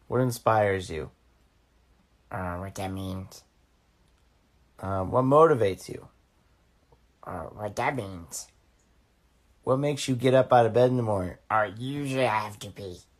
What inspires you? What that means? What motivates you? What that means? What makes you get up out of bed in the morning? Usually I have to pee.